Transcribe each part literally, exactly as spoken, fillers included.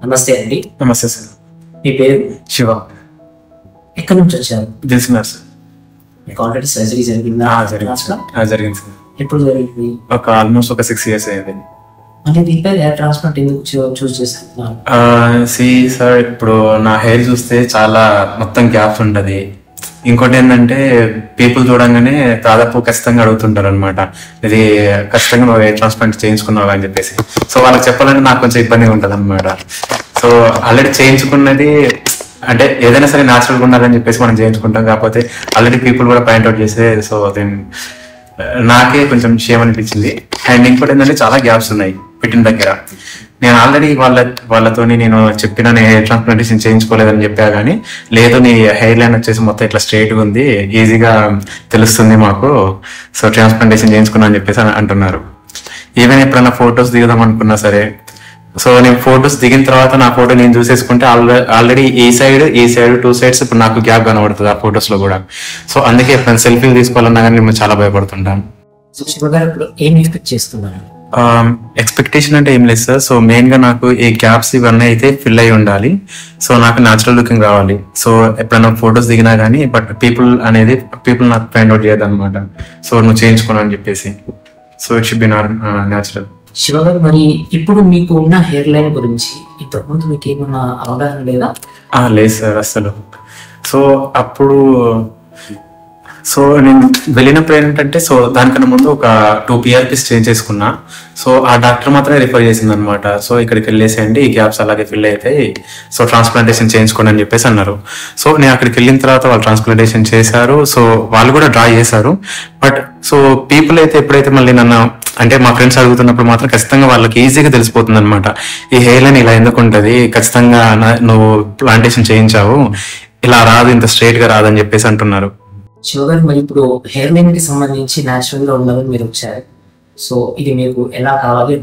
నమస్తే అండి. నమస్తే సార్. మీ పేరు? శివ. ఎక్కడి నుంచి వచ్చారు? దిల్సుకున్నారు సార్. మీకు ఆల్రెడీ సర్జరీ జరిగిందా? జరిగింది సార్. జరిగింది సార్. ఎప్పుడు జరిగింది? ఒక ఆల్మోస్ట్ ఒక సిక్స్ ఇయర్స్ అయింది. అంటే దీనిపై హెయిర్ ట్రాన్స్ప్లాంట్ ఎందుకు చూస్ చేస్తున్నారు? సి సార్, ఇప్పుడు నా హెయిర్ చూస్తే చాలా మొత్తం గ్యాప్స్ ఉంటుంది. ఇంకోటి ఏంటంటే పీపుల్ చూడంగానే దాదాపు ఖచ్చితంగా అడుగుతుంటారు అనమాట, ఇది ఖచ్చితంగా నువ్వు హెయిర్ ట్రాన్స్ప్లాంట్ చేయించుకున్నావు అని చెప్పేసి. సో వాళ్ళకి చెప్పాలంటే నాకు కొంచెం ఇబ్బందిగా ఉంటుంది అనమాట. సో ఆల్రెడీ చేయించుకున్నది అంటే ఏదైనా సరే న్యాచురల్గా ఉండాలని చెప్పేసి మనం చేయించుకుంటాం. కాకపోతే ఆల్రెడీ పీపుల్ కూడా పాయింట్అవుట్ చేస్తే సో దెన్ నాకే కొంచెం షేమ్ అనిపించింది. అండ్ ఇంకోటి ఏంటంటే చాలా గ్యాప్స్ ఉన్నాయి పెట్టిన దగ్గర. నేను ఆల్రెడీ వాళ్ళ వాళ్ళతోని నేను చెప్పిన నేను హెయిర్ ట్రాన్స్ప్లాంటేషన్ చేయించుకోలేదని చెప్పా, కానీ లేదు నీ హెయిర్ లైన్ వచ్చేసి మొత్తం ఇట్లా స్ట్రైట్గా ఉంది, ఈజీగా తెలుస్తుంది మాకు, సో ట్రాన్స్ప్లాంటేషన్ చేయించుకున్నా అని చెప్పేసి అంటున్నారు. ఈవెన్ ఎప్పుడైనా ఫొటోస్ దిగుదాం అనుకున్నా సరే, సో నేను ఫొటోస్ దిగిన తర్వాత నా ఫోటో నేను చూసేసుకుంటే ఆల్రెడీ ఈ సైడ్ ఈ సైడ్ టూ సైడ్స్ ఇప్పుడు నాకు గ్యాప్ కనబడుతుంది ఆ ఫొటోస్ లో కూడా. సో అందుకే ఎప్పుడైనా సెల్ఫీలు తీసుకోవాలన్నా కానీ నేను చాలా భయపడుతుంటాను. ఏం ఎక్స్పెక్ట్ చేస్తున్నాను? ఎక్స్పెక్టేషన్ అంటే ఏం లేదు సార్. సో మెయిన్ గా నాకు ఈ గ్యాప్స్ ఇవన్నీ అయితే ఫిల్ అయి ఉండాలి. సో నాకు న్యాచురల్ లుకింగ్ రావాలి. సో ఎప్పుడైనా ఫొటోస్ దిగినా కానీ బట్ పీపుల్ అనేది పీపుల్ నాకు ఫైండ్ అవుట్ చేయదు అనమాట. సో నువ్వు చేయించుకున్నా అని చెప్పేసి. So it should be natural. Shiva garu, మరి ఇప్పుడు మీకు ఉన్న హెయిర్ లైన్ గురించి ఇంతకుముందు మీకు ఏమన్నా అవగాహన లేదా? లేదు సార్ అసలు. సో అప్పుడు సో నేను వెళ్ళినప్పుడు ఏంటంటే సో దానికన్నా ముందు ఒక టూ పిఆర్పీస్ చేంజ్ చేసుకున్నా. సో ఆ డాక్టర్ మాత్రమే రిఫర్ చేసింది అనమాట. సో ఇక్కడికి వెళ్ళేసేయండి, ఈ గ్యాప్స్ అలాగే ఫిల్ అవుతాయి, సో ట్రాన్స్ప్లాంటేషన్ చేయించుకోండి అని చెప్పేసి అన్నారు. సో నేను అక్కడికి వెళ్ళిన తర్వాత వాళ్ళు ట్రాన్స్ప్లాంటేషన్ చేశారు. సో వాళ్ళు కూడా డ్రా చేశారు. బట్ సో పీపుల్ అయితే ఎప్పుడైతే మళ్ళీ నన్ను అంటే మా ఫ్రెండ్స్ అడుగుతున్నప్పుడు మాత్రం ఖచ్చితంగా వాళ్ళకి ఈజీగా తెలిసిపోతుంది అనమాట, ఈ హెయిర్ లైన్ ఇలా ఎందుకు ఉంటుంది, ఖచ్చితంగా నువ్వు ప్లాంటేషన్ చేయించావు, ఇలా రాదు, ఇంత స్ట్రైట్ గా రాదని చెప్పేసి అంటున్నారు. శివ గారు, మరి ఇప్పుడు హెయిర్ లైన్ కి సంబంధించి న్యాచురల్ గా ఉండాలని మీరు వచ్చారు. సో ఇది మీకు ఎలా కావాలి?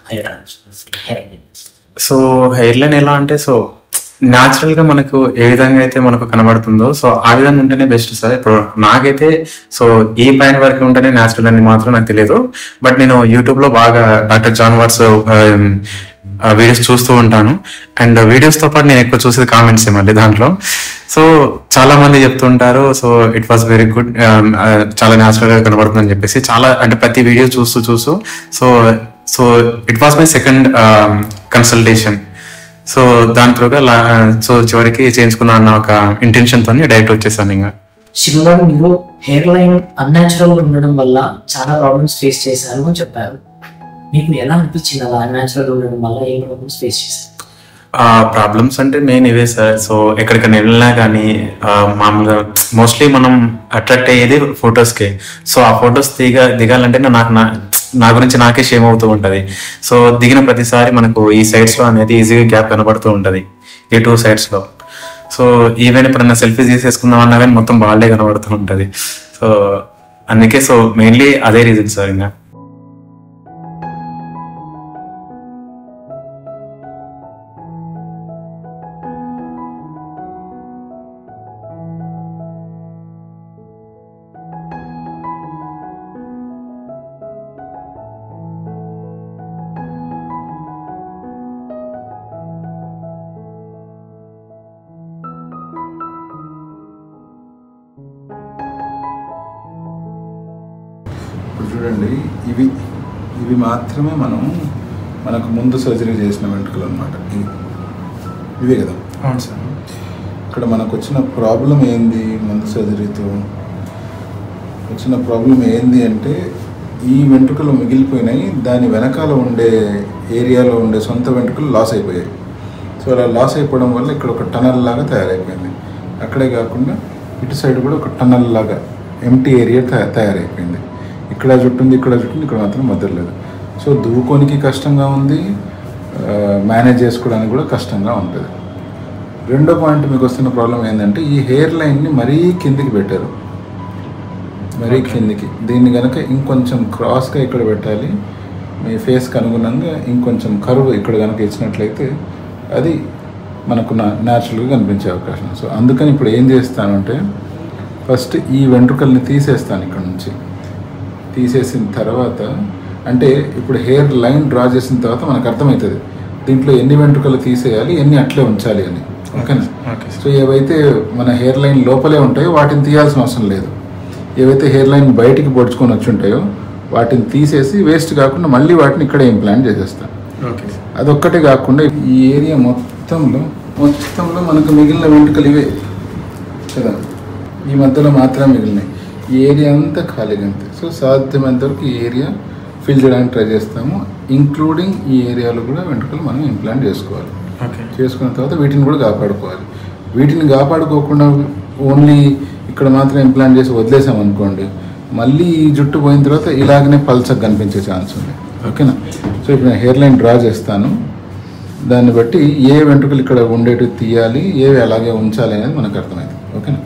సో హెయిర్ లైన్ ఎలా అంటే సో న్యాచురల్ గా మనకు ఏ విధంగా అయితే మనకు కనబడుతుందో సో ఆ విధంగా ఉంటేనే బెస్ట్ సార్. ఇప్పుడు నాకైతే సో ఈ పైన వరకు ఉంటేనే న్యాచురల్ అని మాత్రం నాకు తెలియదు. బట్ నేను యూట్యూబ్ లో బాగా డాక్టర్ జాన్ వాట్స్ వీడియోస్ చూస్తూ ఉంటాను. అండ్ వీడియోస్ తో పాటు నేను ఎక్కువ చూసేది కామెంట్స్ మళ్ళీ దాంట్లో. సో చాలా మంది చెప్తుంటారు so it was very good, చాలా న్యాచురల్ గా కనబడుతుంది అని చెప్పేసి. చాలా అంటే ప్రతి వీడియో చూస్తూ చూస్తూ so so it was my second consultation. So దాని త్రూగా సో చివరికి చేయించుకున్నా అన్న ఒక ఇంటెన్షన్ తోని డైరెక్ట్ వచ్చేసాను. ఇంకా శివ గారు, మీరు హెయిర్ లైన్ అన్యాచురల్ గా ఉండడం వల్ల చాలా ప్రాబ్లమ్స్ ఫేస్ చేశారు అని చెప్పారు. మీకు ఎలా అనిపించింది అలా అన్యాచురల్ ఉండడం వల్ల ఏం ప్రాబ్లమ్స్ ఫేస్ చేశారు? ప్రాబ్లమ్స్ అంటే మెయిన్ ఇవే సార్. సో ఎక్కడికైనా వెళ్ళినా కానీ మామూలుగా మోస్ట్లీ మనం అట్రాక్ట్ అయ్యేది ఫొటోస్కి. సో ఆ ఫొటోస్ దిగ దిగాలంటే నాకు నా నా గురించి నాకే షేమ్ అవుతూ ఉంటుంది. సో దిగిన ప్రతిసారి మనకు ఈ సైడ్స్ లో అనేది ఈజీగా గ్యాప్ కనబడుతూ ఉంటుంది, ఈ టూ సైడ్స్ లో. సో ఈవెన్ ఎప్పుడన్నా సెల్ఫీ తీసేసుకుందాం అన్నా కానీ మొత్తం బాల్డే కనబడుతూ ఉంటుంది. సో అందుకే సో మెయిన్లీ అదే రీజన్ సార్. ఇంకా చూడండి, ఇవి ఇవి మాత్రమే మనం మనకు ముందు సర్జరీ చేసిన వెంట్రుకలు అనమాట. ఇవి ఇవే కదా. అవును సార్. ఇక్కడ మనకు వచ్చిన ప్రాబ్లం ఏంది, ముందు సర్జరీతో వచ్చిన ప్రాబ్లం ఏంది అంటే ఈ వెంట్రుకలు మిగిలిపోయినాయి, దాని వెనకాల ఉండే ఏరియాలో ఉండే సొంత వెంట్రుకలు లాస్ అయిపోయాయి. సో అలా లాస్ అయిపోవడం వల్ల ఇక్కడ ఒక టనల్ లాగా తయారైపోయింది. అక్కడే కాకుండా ఇటు సైడ్ కూడా ఒక టనల్ లాగా ఎంటీ ఏరియా తయారైపోయింది. ఇక్కడ జుట్టుంది, ఇక్కడ జుట్టుంది, ఇక్కడ మాత్రం మధ్య లేదు. సో దువ్వుకోనికి కష్టంగా ఉంది, మేనేజ్ చేసుకోవడానికి కూడా కష్టంగా ఉంటుంది. రెండో పాయింట్ మీకు వస్తున్న ప్రాబ్లం ఏంటంటే ఈ హెయిర్ లైన్ని మరీ కిందికి పెట్టారు, మరీ కిందికి. దీన్ని కనుక ఇంకొంచెం క్రాస్గా ఇక్కడ పెట్టాలి, మీ ఫేస్కి అనుగుణంగా ఇంకొంచెం కరువు ఇక్కడ కనుక ఇచ్చినట్లయితే అది మనకు న్యాచురల్గా కనిపించే అవకాశం. సో అందుకని ఇప్పుడు ఏం చేస్తానంటే ఫస్ట్ ఈ వెంట్రుకల్ని తీసేస్తాను ఇక్కడ నుంచి. తీసేసిన తర్వాత అంటే ఇప్పుడు హెయిర్ లైన్ డ్రా చేసిన తర్వాత మనకు అర్థమవుతుంది దీంట్లో ఎన్ని వెంట్రుకలు తీసేయాలి, ఎన్ని అట్లే ఉంచాలి అని. ఓకేనా? సో ఏవైతే మన హెయిర్ లైన్ లోపలే ఉంటాయో వాటిని తీయాల్సిన అవసరం లేదు. ఏవైతే హెయిర్ లైన్ బయటికి పొడుచుకొని వచ్చి ఉంటాయో వాటిని తీసేసి వేస్ట్ కాకుండా మళ్ళీ వాటిని ఇక్కడే ఇంప్లాంట్ చేసేస్తాం. అదొక్కటే కాకుండా ఈ ఏరియా మొత్తంలో మొత్తంలో మనకు మిగిలిన వెంట్రుకలు ఇవే కదా, ఈ మధ్యలో మాత్రమే మిగిలినాయి. ఈ ఏరియా అంతా ఖాళీగా అంతే. సో సాధ్యమైనంత వరకు ఈ ఏరియా ఫిల్ చేయడానికి ట్రై చేస్తాము. ఇంక్లూడింగ్ ఈ ఏరియాలో కూడా వెంట్రుకలు మనం ఇంప్లాంట్ చేసుకోవాలి. చేసుకున్న తర్వాత వీటిని కూడా కాపాడుకోవాలి. వీటిని కాపాడుకోకుండా ఓన్లీ ఇక్కడ మాత్రం ఇంప్లాంట్ చేసి వదిలేసాం అనుకోండి, మళ్ళీ ఈ జుట్టు పోయిన తర్వాత ఇలాగనే పల్చగా కనిపించే ఛాన్స్ ఉంది. ఓకేనా? సో ఇప్పుడు నేను హెయిర్ లైన్ డ్రా చేస్తాను. దాన్ని బట్టి ఏ వెంట్రుకలు ఇక్కడ ఉండేటివి తీయాలి, ఏవి అలాగే ఉంచాలి అనేది మనకు అర్థమైంది. ఓకేనా?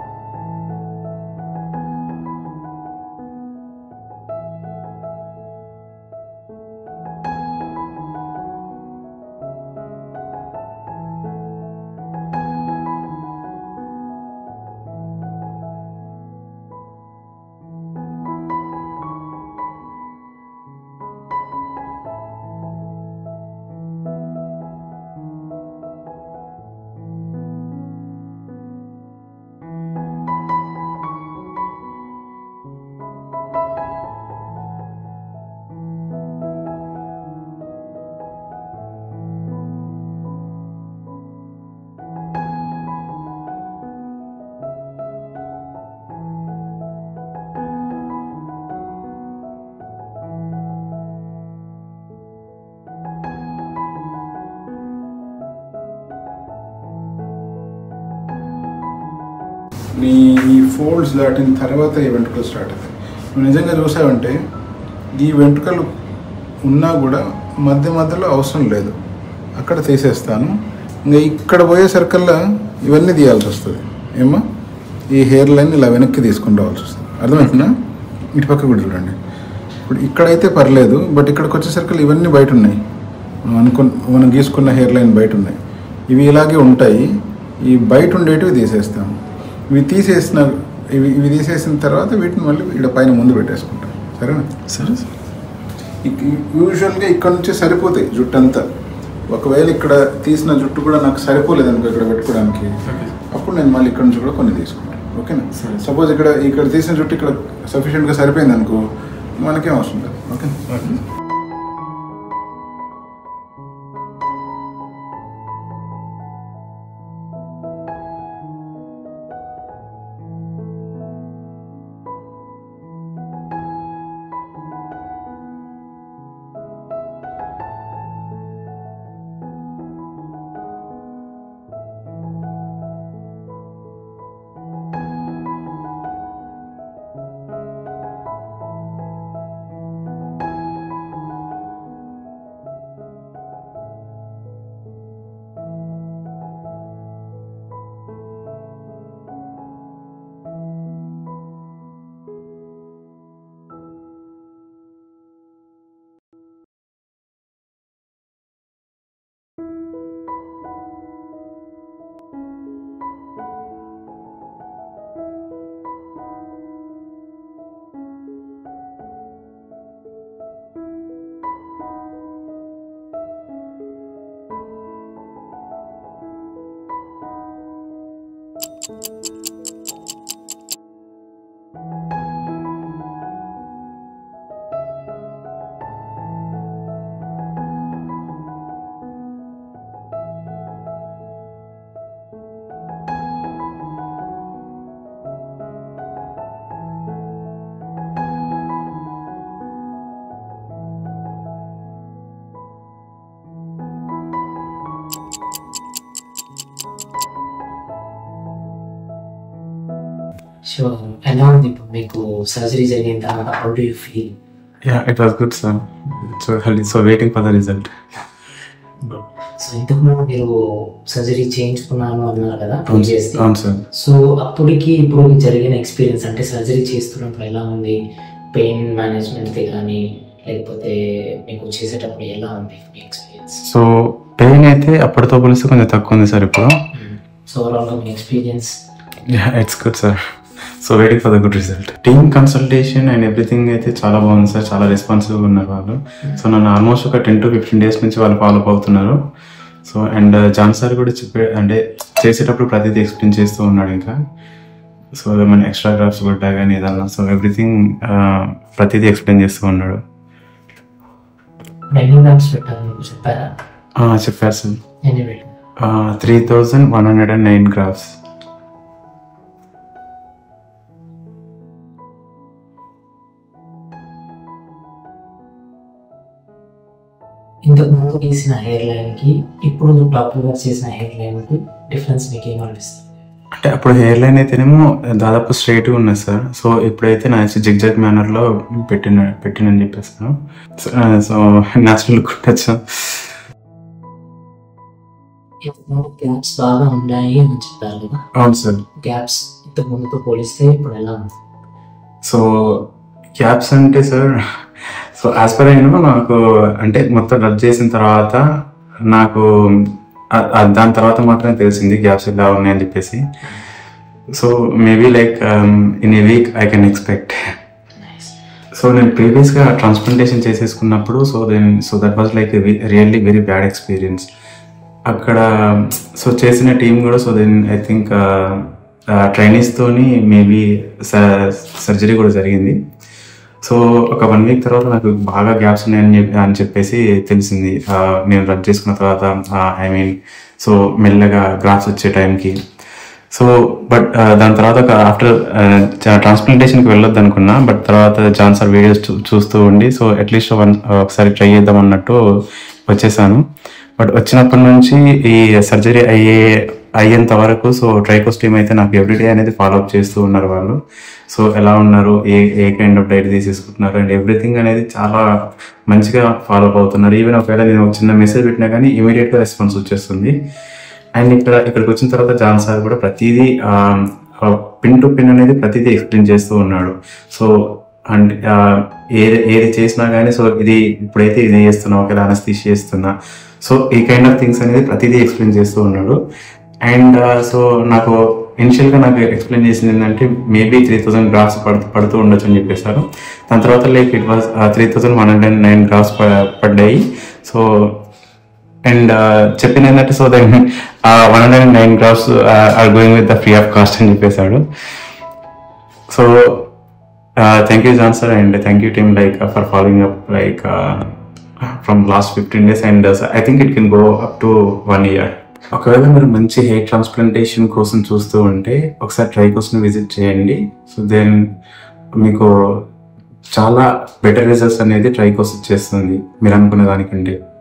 నీ ఈ ఫోల్డ్స్ దాటిన తర్వాత ఈ వెంట్రుకలు స్టార్ట్ అవుతాయి. నువ్వు నిజంగా చూసావంటే ఈ వెంట్రుకలు ఉన్నా కూడా మధ్య మధ్యలో అవసరం లేదు, అక్కడ తీసేస్తాను. ఇంకా ఇక్కడ పోయేసరికల్లా ఇవన్నీ తీయాల్సి వస్తుంది. ఏమో ఈ హెయిర్ లైన్ ఇలా వెనక్కి తీసుకుని రావాల్సి వస్తుంది. అర్థమవుతుందా? ఇటు పక్క కూడా చూడండి. ఇప్పుడు ఇక్కడైతే పర్లేదు, బట్ ఇక్కడికి వచ్చేసరికి ఇవన్నీ బయట ఉన్నాయి. మనం అనుకు మనం గీసుకున్న హెయిర్ లైన్ బయట ఉన్నాయి. ఇవి ఇలాగే ఉంటాయి. ఈ బయట ఉండేటివి తీసేస్తాము. ఇవి తీసేసిన ఇవి ఇవి తీసేసిన తర్వాత వీటిని మళ్ళీ ఇక్కడ పైన ముందు పెట్టేసుకుంటాం. సరేనా? సరే. యూజువల్గా ఇక్కడ నుంచి సరిపోతాయి జుట్టు అంతా. ఒకవేళ ఇక్కడ తీసిన జుట్టు కూడా నాకు సరిపోలేదు అనుకో ఇక్కడ పెట్టుకోవడానికి, అప్పుడు నేను మళ్ళీ ఇక్కడ నుంచి కూడా కొన్ని తీసుకుంటాను. ఓకేనా? సపోజ్ ఇక్కడ ఇక్కడ తీసిన జుట్టు ఇక్కడ సఫిషియెంట్గా సరిపోయింది అనుకో, మనకేం అవసరం లేదు. ఓకే. సో ఎలా ఉంది ఇప్పుడు మీకు సర్జరీ జరిగిన తర్వాత? How do you feel? Yeah, it was good, sir. So, so waiting for the result. So ఇంతకు ముందు మీరు సర్జరీ చేయించుకున్నాను అన్నారు కదా చేస్తే, అవును సార్. సో అప్పటికి ఇప్పుడు జరిగిన ఎక్స్పీరియన్స్ అంటే సర్జరీ చేస్తున్నప్పుడు ఎలా ఉంది? పెయిన్ మేనేజ్మెంట్ కానీ లేకపోతే మీకు చేసేటప్పుడు ఎలా ఉంది మీ ఎక్స్పీరియన్స్? సో పెయిన్ అయితే అప్పటితో పోలిస్తే కొంచెం తక్కువ ఉంది సార్ ఇప్పుడు. సో ఓవరాల్గా మీ experience? Yeah, it's good, sir. So waiting for the good result. Team consultation and everything అయితే చాలా బాగుంది సార్, చాలా రెస్పాన్సివ్గా ఉన్నారు వాళ్ళు. సో నన్ను ఆల్మోస్ట్ ఒక టెన్ టు ఫిఫ్టీన్ డేస్ నుంచి వాళ్ళు ఫాలో అప్ అవుతున్నారు. సో అండ్ జాన్ సార్ కూడా చెప్పే అంటే చేసేటప్పుడు ప్రతిదీ ఎక్స్ప్లెయిన్ చేస్తూ ఉన్నాడు. ఇంకా సో ఏమైనా ఎక్స్ట్రా గ్రాఫ్స్ కొట్టా కానీ ఏదన్నా, సో ఎవ్రీథింగ్ ప్రతిదీ ఎక్స్ప్లెయిన్ చేస్తూ ఉన్నాడు. చెప్పారు సార్, three thousand one hundred and nine grafts. ఇంతకు ముందు గీసిన హెయిర్ లైన్ కి ఇప్పుడు డాక్టర్ గారు చేసిన హెయిర్ లైన్ కి డిఫరెన్స్ మీకు ఏమనిపిస్తుంది? అంటే అప్పుడు హెయిర్ లైన్ అయితేనేమో దాదాపు స్ట్రైట్గా ఉన్నది సార్. సో ఇప్పుడైతే నా జిగ్ జాగ్ మేనర్లో పెట్టిన పెట్టినని చెప్పేస్తాను. సో న్యాచురల్ లుక్ ఉండొచ్చు. గ్యాప్స్ బాగా ఉన్నాయి అని చెప్పారు కదా. అవును సార్. గ్యాప్స్ ఇంతకు ముందుతో పోలిస్తే ఇప్పుడు ఎలా ఉంది? సో గ్యాప్స్ అంటే సార్, సో యాజ్ పర్ అయినా నాకు అంటే మొత్తం రబ్ చేసిన తర్వాత నాకు దాని తర్వాత మాత్రమే తెలిసింది గ్యాప్స్ ఎలా ఉన్నాయని చెప్పేసి. So maybe like in a week I can expect. So నేను ప్రీవియస్గా ట్రాన్స్ప్లాంటేషన్ చేసేసుకున్నప్పుడు so then so that was like really very bad experience. అక్కడ సో చేసిన టీం కూడా సో దెన్ ఐ థింక్ ట్రైనీస్తోని మేబీ సర్జరీ కూడా జరిగింది. సో ఒక వన్ వీక్ తర్వాత నాకు బాగా గ్యాప్స్ ఉన్నాయని చెప్పి అని చెప్పేసి తెలిసింది నేను రబ్ చేసుకున్న తర్వాత. ఐ మీన్ సో మెల్లగా గ్రాఫ్స్ వచ్చే టైంకి. సో బట్ దాని తర్వాత ఒక ఆఫ్టర్ ట్రాన్స్ప్లాంటేషన్కి వెళ్ళొద్దు అనుకున్నా, బట్ తర్వాత జాన్ సార్ వీడియోస్ చూస్తూ ఉండి సో అట్లీస్ట్ వన్ ఒకసారి ట్రై చేద్దాం అన్నట్టు వచ్చేసాను. బట్ వచ్చినప్పటి నుంచి ఈ సర్జరీ అయ్యే అయ్యేంత వరకు సో ట్రైకోస్ టీమ్ అయితే నాకు ఎవ్రీడే అనేది ఫాలోఅప్ చేస్తూ ఉన్నారు వాళ్ళు. సో ఎలా ఉన్నారు, a a kind of diet తీసేసుకుంటున్నారు అండ్ ఎవ్రీథింగ్ అనేది చాలా మంచిగా ఫాలోఅప్ అవుతున్నారు. ఈవెన్ ఒకవేళ నేను ఒక చిన్న మెసేజ్ పెట్టినా కానీ ఇమీడియట్గా రెస్పాన్స్ వచ్చేస్తుంది. అండ్ ఇక్కడ ఇక్కడికి వచ్చిన తర్వాత జాన్ సార్ కూడా ప్రతిదీ పిన్ టు పిన్ అనేది ప్రతిదీ ఎక్స్ప్లెయిన్ చేస్తూ ఉన్నాడు. సో అండ్ ఏది ఏది చేసినా కానీ సో ఇది ఇప్పుడైతే ఇది చేస్తున్నా, ఒకవేళ అనస్థీషియా చేస్తున్నా, సో ఈ కైండ్ ఆఫ్ థింగ్స్ అనేది ప్రతిదీ ఎక్స్ప్లెయిన్ చేస్తూ ఉన్నాడు. అండ్ సో నాకు ఇనిషియల్గా నాకు ఎక్స్ప్లెయిన్ చేసింది ఏంటంటే మేబీ త్రీ థౌసండ్ గ్రాఫ్స్ పడుతూ పడుతూ ఉండొచ్చు అని చెప్పేశారు. దాని తర్వాత like it was three thousand one hundred and nine grafts పడ్డాయి. సో అండ్ చెప్పింది ఏంటంటే so then one hundred and nine grafts are going with the free of cost అని చెప్పేశాడు. So thank you John sir and thank you team like for following up like from last fifteen days and I think it can go up to one year. ఒకవేళ మీరు మంచి hair transplantation కోసం చూస్తూ ఉంటే ఒకసారి ట్రైకోస్ని విజిట్ చేయండి. So then మీకు చాలా బెటర్ రిజల్ట్స్ అనేది ట్రైకోస్ ఇచ్చేస్తుంది మీరు అనుకునే దానికంటే.